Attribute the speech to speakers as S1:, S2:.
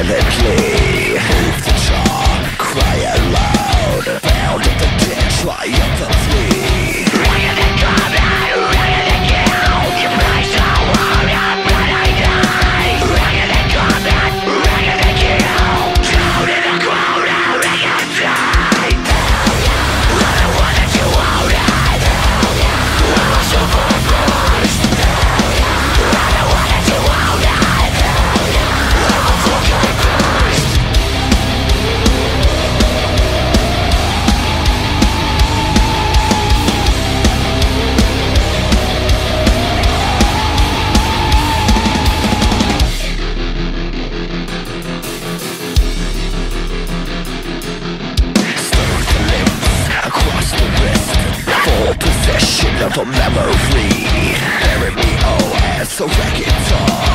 S1: silently. Move the jaw, cry aloud, bound at the dead, triumphantly. Ring the combat, ring the kill, you play so hard, but I die. Ring the combat, ring the kill, down in the ground, ring and die. I'm the one that you wanted, I'm a Superbeast. I'm the one that you wanted, I'm a fucking beast. Stir the limbs across the wrist, full possession of a memory. Bury me, oh, as a wrecking dog.